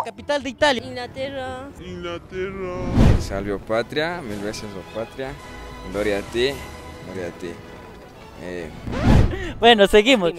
capital de Italia. Inglaterra. Salve patria, mil veces o patria. Gloria a ti, gloria a ti. Bueno, seguimos.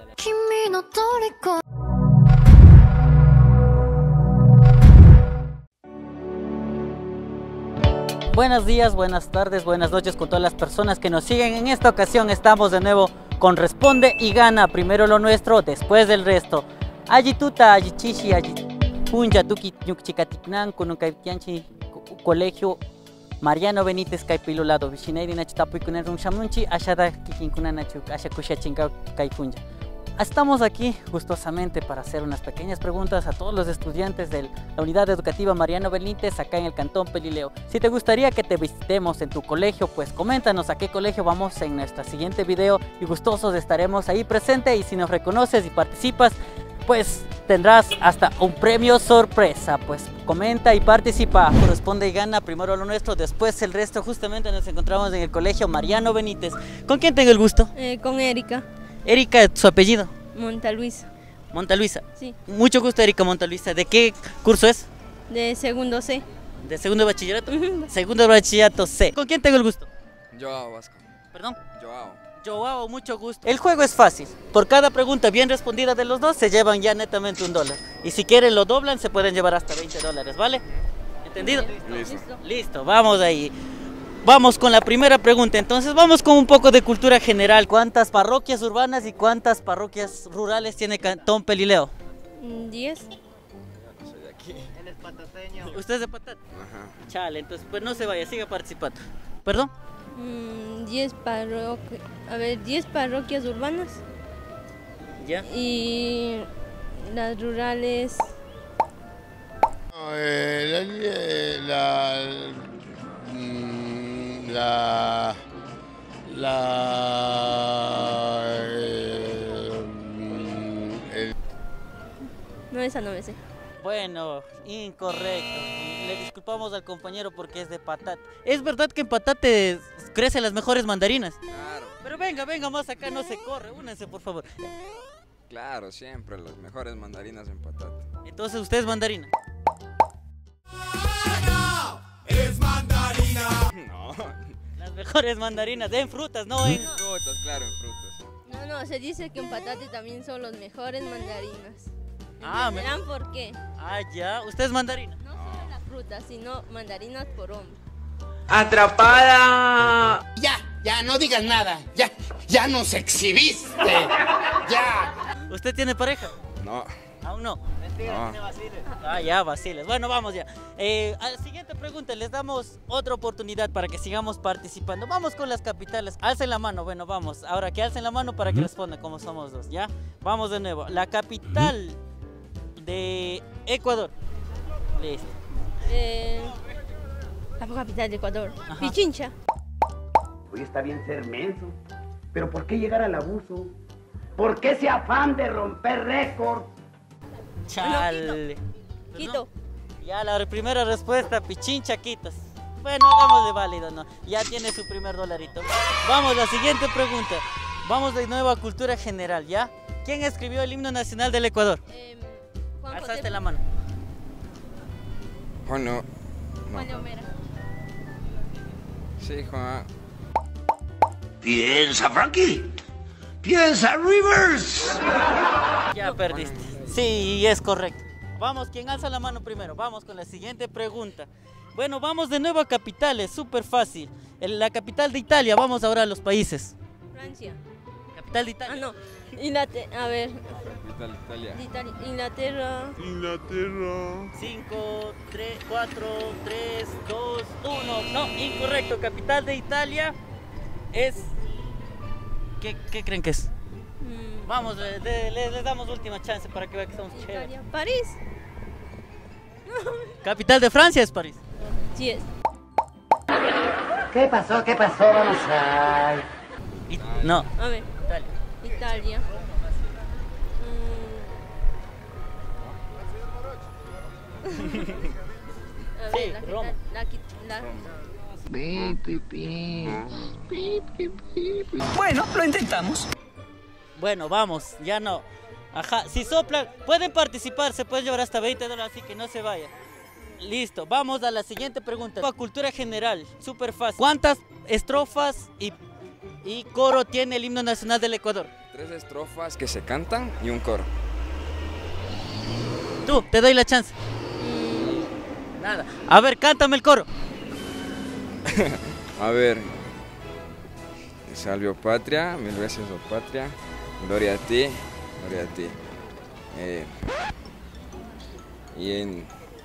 Buenos días, buenas tardes, buenas noches con todas las personas que nos siguen. En esta ocasión estamos de nuevo con Responde y Gana. Primero lo nuestro, después del resto. Ayituta, ayichishi, punja, tuki, ñukchikatiknan, kunukaipianchi, colegio Mariano Benítez, Caipilo Lado, Vichinei, Nachitapu y Kunerun Shamunchi, Ashada Kikinkunanachu, Ashakusha Chinga, Caipunja. Estamos aquí gustosamente para hacer unas pequeñas preguntas a todos los estudiantes de la unidad educativa Mariano Benítez acá en el Cantón Pelileo. Si te gustaría que te visitemos en tu colegio, pues coméntanos a qué colegio vamos en nuestro siguiente video y gustosos estaremos ahí presentes. Y si nos reconoces y participas, pues tendrás hasta un premio sorpresa. Pues comenta y participa. Responde y Gana, primero lo nuestro, después el resto. Justamente nos encontramos en el colegio Mariano Benítez. ¿Con quién tengo el gusto? Con Erika. Erika, ¿su apellido? Montaluisa. Montaluisa. Sí. Mucho gusto, Erika Montaluisa. ¿De qué curso es? De segundo C. ¿De segundo de bachillerato? Segundo de bachillerato C. ¿Con quién tengo el gusto? Joao Vasco. ¿Perdón? Joao. Joao, mucho gusto. El juego es fácil. Por cada pregunta bien respondida de los dos se llevan ya netamente $1. Y si quieren lo doblan, se pueden llevar hasta $20, ¿vale? ¿Entendido? Listo. Listo, vamos ahí. Vamos con la primera pregunta. Entonces vamos con un poco de cultura general. ¿Cuántas parroquias urbanas y cuántas parroquias rurales tiene Cantón Pelileo? 10. Soy de aquí. Él es patateño. ¿Usted es de Patat? Ajá. Chale, entonces pues no se vaya, siga participando. ¿Perdón? 10 parroquias. A ver, 10 parroquias urbanas. Ya. Y las rurales. No, esa no me sé. Bueno, incorrecto. Le disculpamos al compañero porque es de Patat. ¿Es verdad que en Patat crecen las mejores mandarinas? Claro, Pero venga más acá, no se corre. Únanse, por favor. claro, siempre las mejores mandarinas en patata. Entonces, ¿usted es mandarina? No, Las mejores mandarinas, en frutas, no en... frutas, claro, en frutas. No, se dice que en Patate también son los mejores mandarinas. Ah, ¿Verán por qué? Ah, ya. ¿Usted es mandarina? No solo las frutas, sino mandarinas por hombre. ¡Atrapada! Ya, no digas nada. Ya nos exhibiste. Ya. ¿Usted tiene pareja? No, Aún no. Mentira, No. tiene vaciles. Ah, ya, vaciles. Bueno, vamos ya. A la siguiente pregunta, les damos otra oportunidad para que sigamos participando. Vamos con las capitales. Alcen la mano. Bueno, vamos. Ahora que alcen la mano para que respondan como somos dos, ¿ya? Vamos de nuevo. La capital de Ecuador. Listo. La capital de Ecuador. Ajá. Pichincha. Hoy está bien ser menso, pero ¿por qué llegar al abuso? ¿Por qué ese afán de romper récord? Chale. Quito. Ya la primera respuesta, Pichincha, Quitos. Bueno, hagámosle válido, ¿no? Ya tiene su primer $1. Vamos, la siguiente pregunta. Vamos de nuevo a cultura general, ¿ya? ¿Quién escribió el himno nacional del Ecuador? Juan Alzaste José. la mano. Juan no. Juan de Homera. Sí, Juan. Piensa, Frankie. Piensa, Rivers. Ya perdiste. Sí, es correcto. Vamos, ¿quién alza la mano primero? Vamos con la siguiente pregunta. Bueno, vamos de nuevo a capitales, súper fácil. La capital de Italia, vamos ahora a los países. Francia. Capital de Italia. No. A ver. Capital de Italia. de Italia. Inglaterra. 5, 3, 4, 3, 2, 1. No, incorrecto. Capital de Italia es... ¿Qué creen que es? Vamos, les damos última chance para que vean que somos chéveres. Italia. París. Capital de Francia es París. Sí es. ¿Qué pasó? Vamos a... No, A ver. Italia. Italia. A Sí, ver, la Roma. Bueno, lo intentamos. Bueno, vamos, ya no. Ajá, si soplan, pueden participar, se pueden llevar hasta $20, así que no se vayan. Listo, vamos a la siguiente pregunta. Cultura general, súper fácil. ¿Cuántas estrofas y coro tiene el himno nacional del Ecuador? 3 estrofas que se cantan y un coro. Tú, te doy la chance. Nada. A ver, cántame el coro. A ver. Salve, oh patria, mil veces, oh patria. Gloria a ti, gloria a ti. Y en...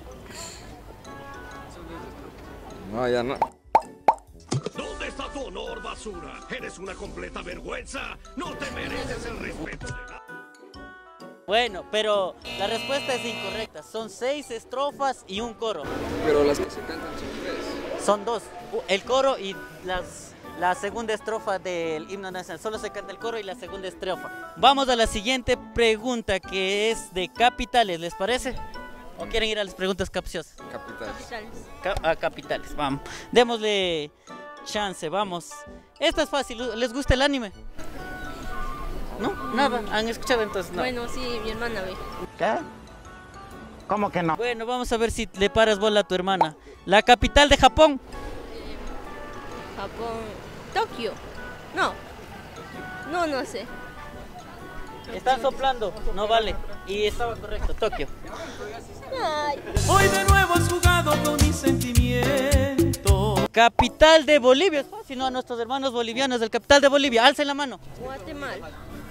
No, ya no. ¿Dónde está tu honor, basura? Eres una completa vergüenza. No te mereces el respeto de nadie. Bueno, pero la respuesta es incorrecta. Son 6 estrofas y un coro. Pero las que se cantan son 3. Son 2. El coro y la segunda estrofa del himno nacional. Solo se canta el coro y la segunda estrofa. Vamos a la siguiente pregunta, que es de capitales, ¿les parece? ¿O quieren ir a las preguntas capciosas? Capitales. Capitales, vamos. Démosle chance, vamos. Esta es fácil, ¿les gusta el anime? ¿No? Nada, ¿han escuchado entonces? No. Bueno, sí, mi hermana ve. ¿Qué? ¿Cómo que no? Bueno, vamos a ver si le paras bola a tu hermana. La capital de Japón. Japón. Tokio. No. No sé. Están soplando, no vale. Y estaba correcto, Tokio. Ay. Hoy de nuevo has jugado con mis sentimientos. Capital de Bolivia. Es fácil, ¿no? A nuestros hermanos bolivianos del capital de Bolivia. Alcen la mano. Guatemala.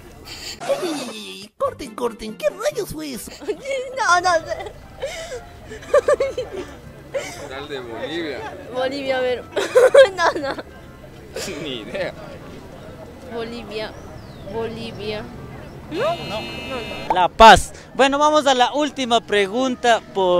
Corten, ¿qué rayos fue eso? No sé. Capital de Bolivia. Bolivia, a ver. No. Ni idea. Bolivia. No. La Paz. Bueno, vamos a la última pregunta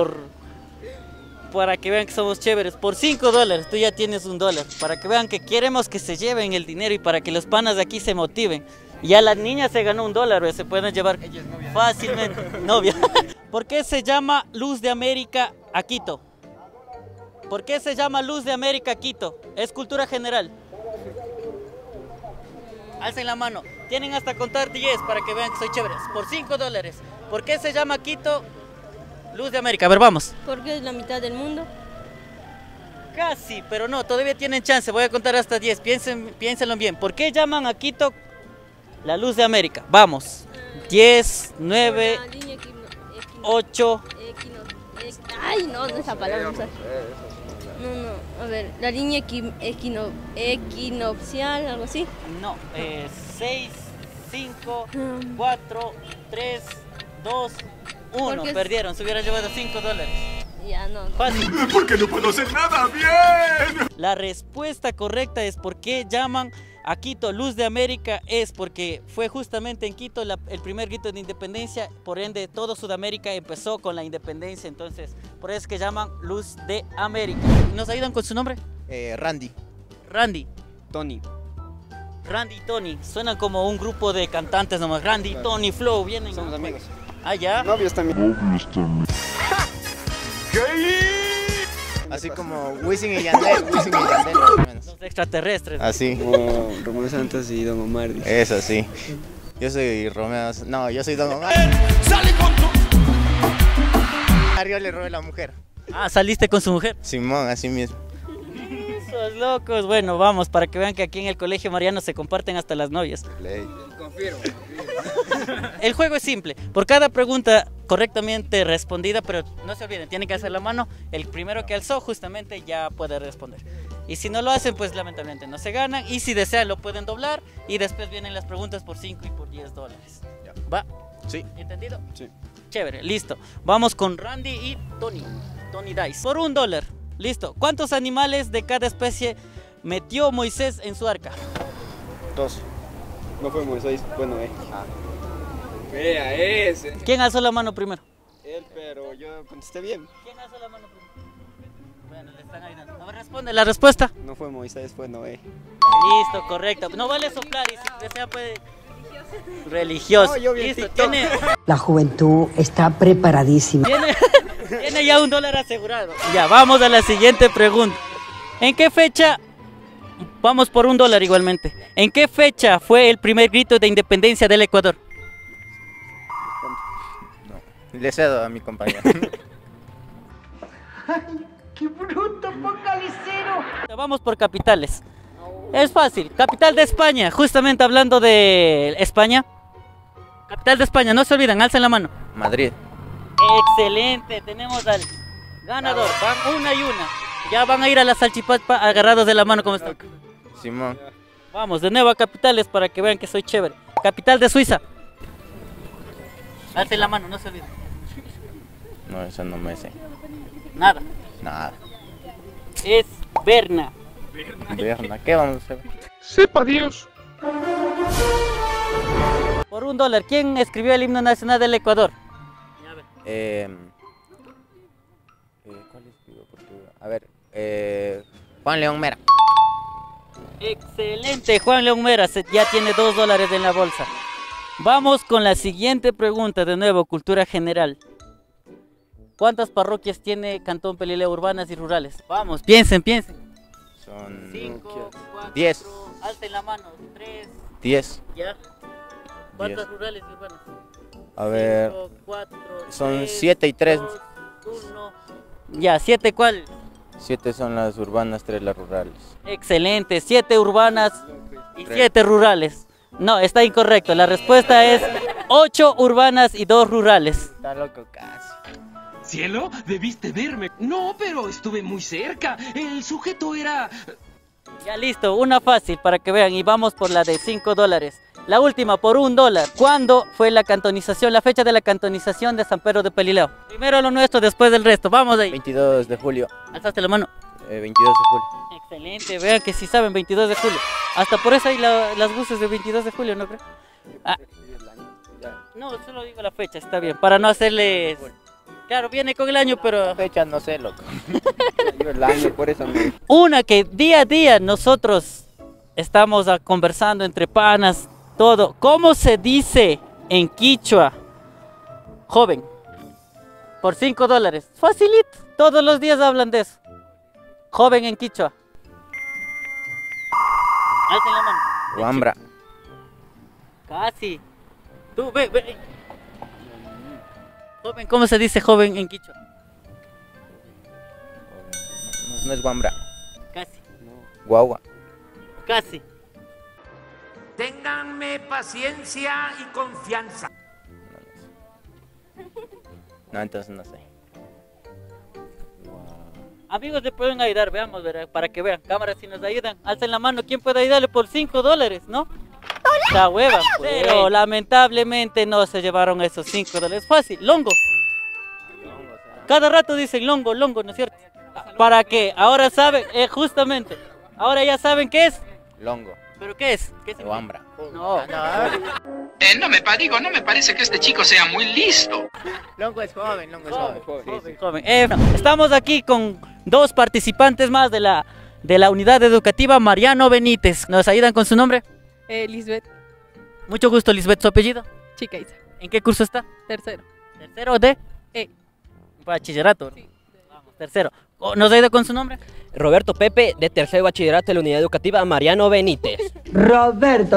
para que vean que somos chéveres. Por $5, tú ya tienes $1. Para que vean que queremos que se lleven el dinero y para que los panas de aquí se motiven. Ya la niña se ganó $1, se pueden llevar fácilmente. Novia. ¿Por qué se llama Luz de América a Quito? ¿Por qué se llama Luz de América Quito? Es cultura general. Alcen la mano. Tienen hasta contar 10 para que vean que soy chéveres. Por $5. ¿Por qué se llama Quito Luz de América? A ver, vamos. Porque es la mitad del mundo. Casi, pero no, todavía tienen chance. Voy a contar hasta 10. Piénsenlo bien. ¿Por qué llaman a Quito la Luz de América? Vamos. 10, 9, La línea 8. Ay, no esa palabra. No. A ver, la línea equinoccial, algo así. No, 6, 5, 4, 3, 2, 1. Porque Perdieron, se hubieran llevado $5. Ya, no. Fácil. Porque no puedo hacer nada bien. La respuesta correcta es por qué llaman a Quito Luz de América. Es porque fue justamente en Quito el primer grito de independencia, por ende todo Sudamérica empezó con la independencia, entonces por eso es que llaman Luz de América. ¿Nos ayudan con su nombre? Randy. Randy. Tony. Randy y Tony, suenan como un grupo de cantantes nomás. Randy, Tony, Flow, vienen. Somos amigos. Ah, ya. Novios también. Así como Wisin y Yandel, más o menos. Los extraterrestres. Así. Como Romeo Santos y Don Omar. Eso sí. Yo soy Romeo. No, yo soy Don Omar. ¡Sale con tu! Yo le robé la mujer. Ah, saliste con su mujer. Simón, así mismo. Esos locos. Bueno, vamos, para que vean que aquí en el Colegio Mariano se comparten hasta las novias. Confirmo. El juego es simple. Por cada pregunta correctamente respondida, pero no se olviden, tienen que hacer la mano. El primero que alzó justamente ya puede responder. Y si no lo hacen, pues lamentablemente no se ganan. Y si desean, lo pueden doblar. Y después vienen las preguntas por 5 y por $10. Ya. ¿Va? Sí. ¿Entendido? Sí. Chévere, listo. Vamos con Randy y Tony. Tony Dice. Por $1. Listo. ¿Cuántos animales de cada especie metió Moisés en su arca? 2. No fue Moisés, bueno, Vea ese. ¿Quién alzó la mano primero? Él, pero yo contesté bien. ¿Quién alzó la mano primero? Bueno, le están ayudando. A ver, responde la respuesta. No fue Moisés, fue Noé. Listo, correcto. No vale soplar y si desea puede... Religioso. No, yo vi en Listo, TikTok. La juventud está preparadísima. Tiene ya $1 asegurado. Ya, vamos a la siguiente pregunta. ¿En qué fecha? Vamos por $1 igualmente. ¿En qué fecha fue el primer grito de independencia del Ecuador? Le cedo a mi compañero. ¡Ay, qué bruto, focalicero! Vamos por capitales. Es fácil. Capital de España. Justamente hablando de España. Capital de España, no se olviden, alcen la mano. Madrid. Excelente, tenemos al ganador. Van una y una. Ya van a ir a la salchipapa agarrados de la mano como están. Simón. Vamos, de nuevo a capitales para que vean que soy chévere. Capital de Suiza. Alcen la mano, no se olviden. No, eso no me sé. Nada. Nada. Es Berna. Berna, ¿qué vamos a hacer? Sepa Dios. Por $1, ¿quién escribió el himno nacional del Ecuador? ¿Cuál escribió Portugal? A ver, Juan León Mera. Excelente, Juan León Mera, ya tiene $2 en la bolsa. Vamos con la siguiente pregunta, de nuevo, cultura general. ¿Cuántas parroquias tiene Cantón Pelileo, urbanas y rurales? Vamos, piensen. Son 5, 4, 10. alten la mano, 3. 10. ¿Ya? ¿Cuántas rurales y urbanas? A ver, 5, 4, son 3, 7 y 3. 2, 1. Ya, 7 ¿cuál? 7 son las urbanas, 3 las rurales. Excelente, 7 urbanas y 7 rurales. No, está incorrecto, la respuesta es 8 urbanas y 2 rurales. Está loco casi. Cielo, debiste verme. No, pero estuve muy cerca. El sujeto era... Ya listo, una fácil para que vean y vamos por la de $5. La última por $1. ¿Cuándo fue la cantonización, la fecha de la cantonización de San Pedro de Pelileo? Primero lo nuestro, después del resto, vamos ahí. 22 de julio. Alzaste la mano. 22 de julio. Excelente, vean que sí saben, 22 de julio. Hasta por eso hay las buses de 22 de julio, ¿no creo? Ah. No, solo digo la fecha, está bien, para no hacerles... Claro, viene con el año, pero... La fecha no sé, loco. Yo el año, por eso me... Una que día a día nosotros estamos conversando entre panas, todo. ¿Cómo se dice en quichua? Joven. Por $5. Facilito. Todos los días hablan de eso. Joven en quichua. Alcen la mano. Guambra. Casi. Tú, ve. Joven, ¿cómo se dice joven en quichua? No es guambra. Casi. Guagua. Casi. Ténganme paciencia y confianza. No, entonces no sé. Amigos, le pueden ayudar, veamos, ¿verdad? Para que vean, cámaras si nos ayudan. Alcen la mano, ¿quién puede ayudarle por $5, no? La hueva, pero lamentablemente no se llevaron esos $5. Fácil, longo. Cada rato dicen longo, ¿no es cierto? ¿Para qué? Ahora saben, justamente, ahora ya saben qué es. Longo. ¿Pero qué es? ¿Qué es? Guambra. No. No me parece que este chico sea muy listo. Longo es joven, Joven. Estamos aquí con 2 participantes más de la unidad educativa Mariano Benítez. ¿Nos ayudan con su nombre? Lisbeth. Mucho gusto, Lisbeth. ¿Su apellido? Chicaiza. ¿En qué curso está? Tercero. ¿Tercero de? Bachillerato. Sí. Vamos, tercero. ¿Nos ayuda con su nombre? Roberto Pepe, de tercer bachillerato de la unidad educativa Mariano Benítez. Roberto,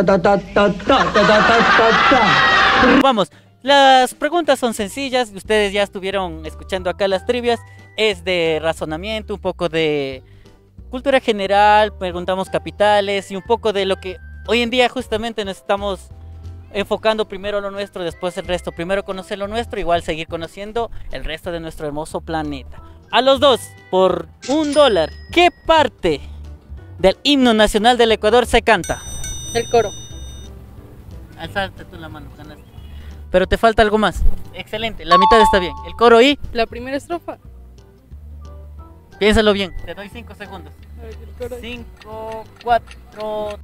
Vamos, las preguntas son sencillas, ustedes ya estuvieron escuchando acá las trivias, es de razonamiento, un poco de cultura general, preguntamos capitales y un poco de lo que hoy en día justamente nos estamos enfocando, primero lo nuestro, después el resto, primero conocer lo nuestro, igual seguir conociendo el resto de nuestro hermoso planeta. A los 2, por $1, ¿qué parte del himno nacional del Ecuador se canta? El coro. Alzaste tú la mano, ganaste. Pero te falta algo más. Excelente, la mitad está bien. El coro y... La primera estrofa. Piénsalo bien, te doy 5 segundos. 5, 4...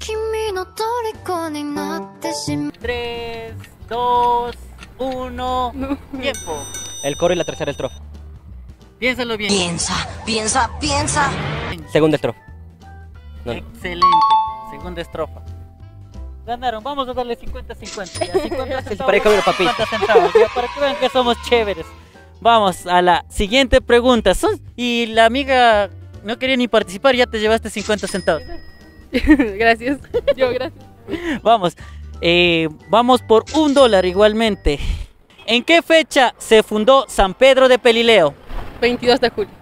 3, 2, 1... Tiempo. El coro y la tercera estrofa. Piénsalo bien. Piensa. Segunda estrofa. No. Excelente. Segunda estrofa. Ganaron, vamos a darle 50-50. 50 centavos. Ya, para que vean que somos chéveres. Vamos a la siguiente pregunta. Y la amiga no quería ni participar, ya te llevaste 50 centavos. Gracias. Gracias. Vamos. Vamos por $1 igualmente. ¿En qué fecha se fundó San Pedro de Pelileo? 22 de julio.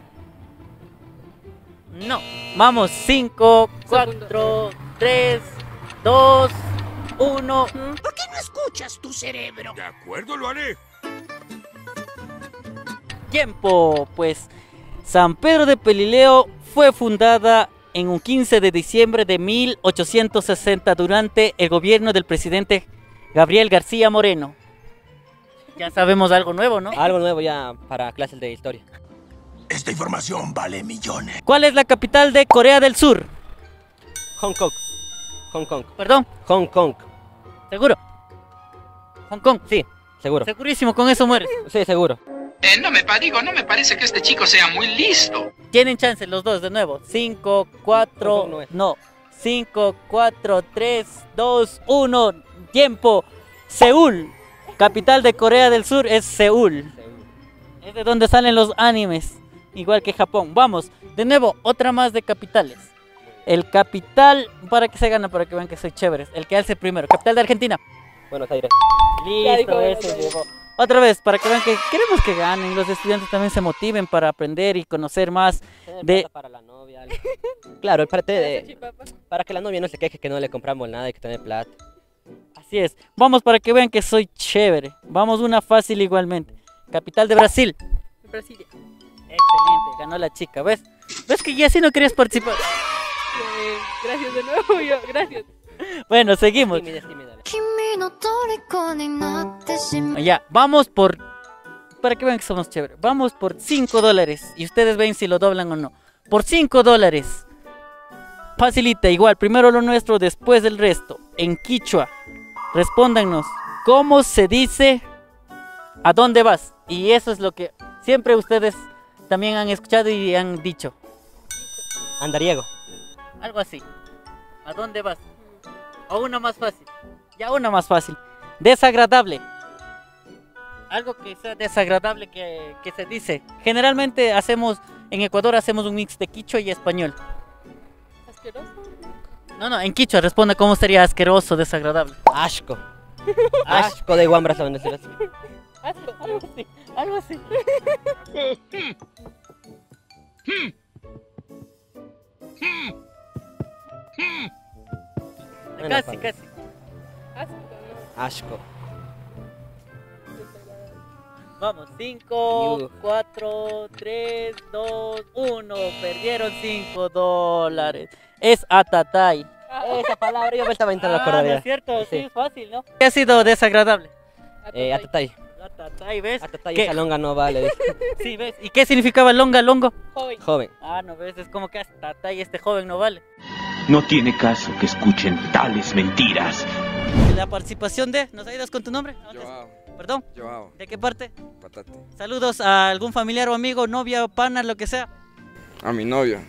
No. Vamos, 5, 4, 3, 2, 1. ¿Por qué no escuchas tu cerebro? De acuerdo, lo haré. Tiempo, pues San Pedro de Pelileo fue fundada en un 15 de diciembre de 1860 durante el gobierno del presidente Gabriel García Moreno. Ya sabemos algo nuevo, ¿no? Algo nuevo ya para clases de historia. Esta información vale millones. ¿Cuál es la capital de Corea del Sur? Hong Kong. Hong Kong. ¿Perdón? Hong Kong. ¿Seguro? Hong Kong. Sí, seguro. Segurísimo, con eso mueres. Sí, seguro. No me parece que este chico sea muy listo. Tienen chance los dos de nuevo. 5, 4, no. 5, 4, 3, 2, 1. Tiempo. Seúl. Capital de Corea del Sur es Seúl. Es de donde salen los animes. Igual que Japón. Vamos. De nuevo, otra más de capitales. El capital, para que se gana, para que vean que soy chévere. El que alce primero. Capital de Argentina. Buenos Aires. Listo, ese llegó. Otra vez, para que vean que queremos que ganen, los estudiantes también se motiven para aprender y conocer más de... Para la novia, algo. Claro, para que la novia no se queje que no le compramos nada y que tiene plata. Así es. Vamos para que vean que soy chévere. Vamos una fácil igualmente. Capital de Brasil. Brasilia. Excelente, ganó la chica, ¿ves? ¿Ves que ya si no querías participar? Gracias de nuevo, yo, gracias. Bueno, seguimos. Ya, vamos por... Para que vean que somos chéveres. Vamos por $5. Y ustedes ven si lo doblan o no. Por $5. Facilita, igual. Primero lo nuestro, después el resto. En quichua. Respóndanos. ¿Cómo se dice a dónde vas? Y eso es lo que siempre ustedes también han escuchado y han dicho. Andariego. Algo así. ¿A dónde vas? O una más fácil. Ya una más fácil. Desagradable. Algo que sea desagradable que se dice. Generalmente en Ecuador hacemos un mix de quichua y español. ¿Asqueroso? No, en quichua responde cómo sería asqueroso, desagradable. Asco. Asco de guambras, saben decir así. Asco, algo así. Casi. Asco. Vamos, 5, 4, 3, 2, 1. Perdieron $5. Es atatay. Esa palabra yo me estaba intentando acordar. ¿No es cierto? Sí, es fácil, ¿no? ¿Qué ha sido desagradable? Atatay. Atatay, ¿ves? Atatay, esa longa no vale. Sí, ¿ves? ¿Y qué significaba longo? Joven. Ah, no, ¿ves? Es como que atatay, este joven no vale. No tiene caso que escuchen tales mentiras. La participación de... ¿Nos ayudas con tu nombre? Joao. ¿Perdón? Joao. ¿De qué parte? Patate. Saludos a algún familiar o amigo, novia, pana, lo que sea. A mi novia.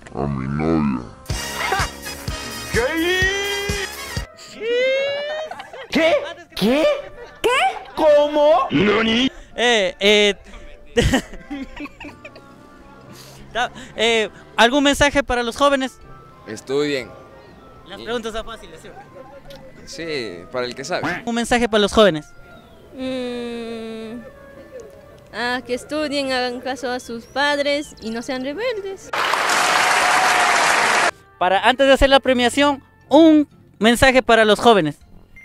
¿Qué? ¿Qué? ¿Cómo? ¿Nani? ¿Algún mensaje para los jóvenes? Estudien. Las preguntas son fáciles, ¿sí? Sí, para el que sabe. Un mensaje para los jóvenes. Que estudien, hagan caso a sus padres y no sean rebeldes. Antes de hacer la premiación, un mensaje para los jóvenes.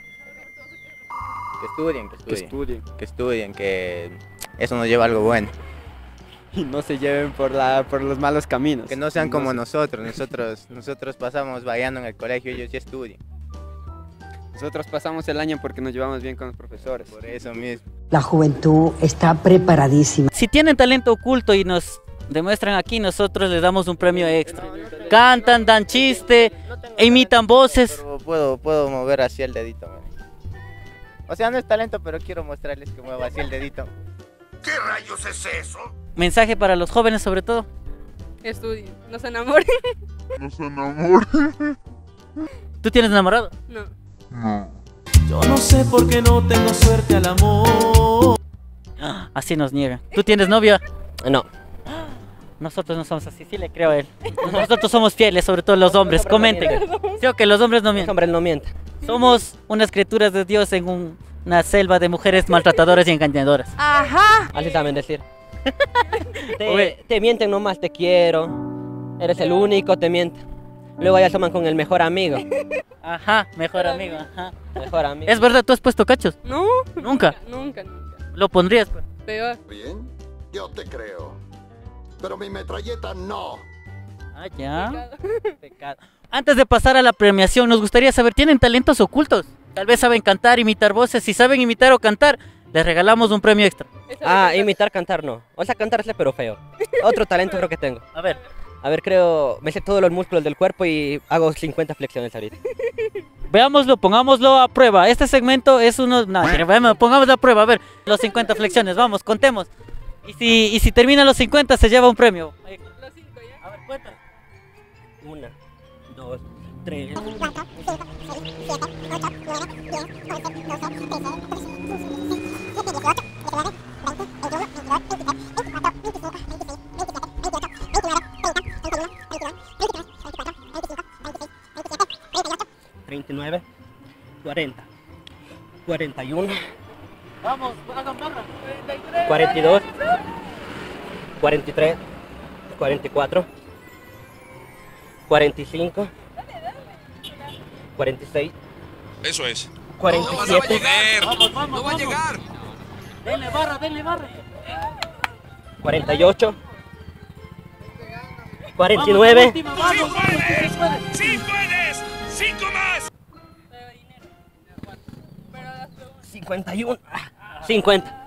Que estudien, que eso nos lleva a algo bueno. Y no se lleven por los malos caminos. Que no sean como nosotros pasamos vagando en el colegio, ellos ya estudian. Nosotros pasamos el año porque nos llevamos bien con los profesores. Por eso mismo. La juventud está preparadísima. Si tienen talento oculto y nos demuestran aquí, nosotros les damos un premio extra. Cantan, dan chiste, imitan voces. Pero puedo mover así el dedito. Man. O sea, no es talento, pero quiero mostrarles que muevo así el dedito. ¿Qué rayos es eso? Mensaje para los jóvenes sobre todo. Estudien, no se enamoren. ¿Tú tienes enamorado? No. Yo no sé por qué no tengo suerte al amor. Así nos niega. ¿Tú tienes novia? No. Nosotros no somos así, sí le creo a él. Nosotros somos fieles, sobre todo los hombres. Comenten. Sí, que los hombres no mienten. Los hombres no mienten. Somos unas criaturas de Dios en un una selva de mujeres maltratadoras y engañadoras. Ajá. Así saben decir. Te mienten nomás, te quiero. Eres el único, te mienten. Luego ya toman con el mejor amigo. Ajá, mejor amigo, ajá. Mejor amigo. ¿Es verdad, tú has puesto cachos? No. ¿Nunca? Nunca. ¿Lo pondrías? Pues? Peor. Bien, yo te creo. Pero mi metralleta no. Ah, ya. Pecado. Antes de pasar a la premiación, nos gustaría saber, ¿tienen talentos ocultos? Tal vez saben cantar, imitar voces. Si saben imitar o cantar, les regalamos un premio extra. Imitar, cantar no. O sea, cantarse pero feo. Otro talento creo que tengo. A ver, me sé todos los músculos del cuerpo y hago 50 flexiones ahorita. veámoslo, pongámoslo a prueba. Este segmento es uno... No, pongámoslo a prueba. A ver, los 50 flexiones, vamos, contemos. Y si termina los 50, se lleva un premio. Los 5 ya. A ver, cuéntame. 1, 2, 3. 39, 40, 41. Vamos, hagan barra. 42, 43, 44, 45, 46. Eso es. 47. Vamos, no va a llegar. Denle barra. 48, 49. ¡Sí puedes! ¡Sí puedes! ¡5 más! 51, 50.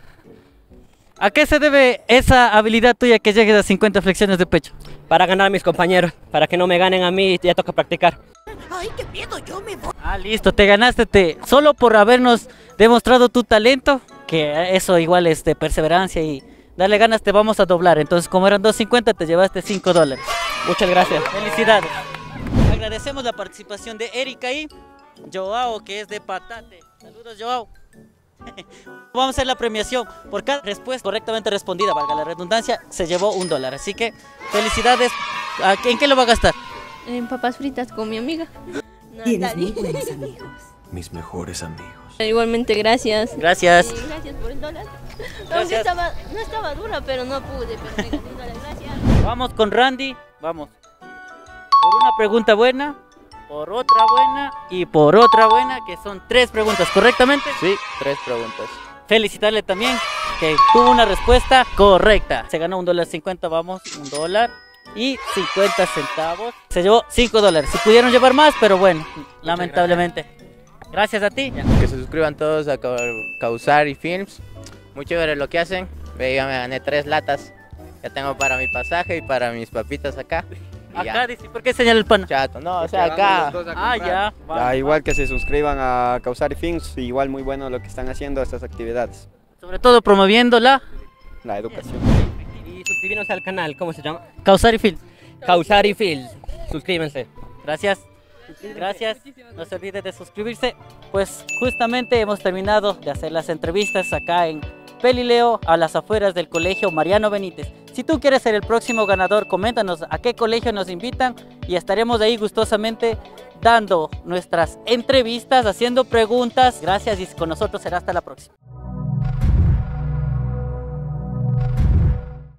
¿A qué se debe esa habilidad tuya que llegues a 50 flexiones de pecho? Para ganar a mis compañeros, para que no me ganen a mí, ya toca practicar. Ay, qué miedo, yo me voy. Ah, listo, te ganaste, solo por habernos demostrado tu talento, que eso igual es de perseverancia y darle ganas, te vamos a doblar. Entonces, como eran 2.50, te llevaste $5. Muchas gracias. Felicidades. Agradecemos la participación de Erika y Joao, que es de Patate. Saludos, Joao. Vamos a hacer la premiación. Por cada respuesta correctamente respondida, valga la redundancia, se llevó $1. Así que, felicidades. ¿En qué lo va a gastar? En papas fritas con mi amiga. Tienes muy buenos amigos. Mis mejores amigos. Igualmente, gracias. Gracias. Gracias por el $1. Gracias. No estaba dura, pero no pude. Pero me gané $1. Gracias. Vamos con Randy. Vamos. Por una pregunta buena, por otra buena y por otra buena, que son 3 preguntas, ¿correctamente? Sí, 3 preguntas. Felicitarle también, que tuvo una respuesta correcta. Se ganó $1.50, vamos, $1 y 50 centavos. Se llevó $5. Si pudieron llevar más, pero bueno, lamentablemente. Gracias a ti. Que se suscriban todos a Causari Films. Muy chévere lo que hacen. Ve, ya me gané 3 latas. Ya tengo para mi pasaje y para mis papitas acá. Acá dice, ¿por qué señala el pan? Chato, no, o sea, acá. Ah, ya. Ya, igual que se suscriban a Causari Films, igual muy bueno lo que están haciendo estas actividades. Sobre todo promoviendo la educación. Y suscribirnos al canal, ¿cómo se llama? Causari Film. Causari Film. Suscríbanse. Gracias. Gracias. No se olviden de suscribirse. Pues justamente hemos terminado de hacer las entrevistas acá en Pelileo, a las afueras del colegio Mariano Benítez. Si tú quieres ser el próximo ganador, coméntanos a qué colegio nos invitan y estaremos ahí gustosamente dando nuestras entrevistas, haciendo preguntas. Gracias y con nosotros será hasta la próxima.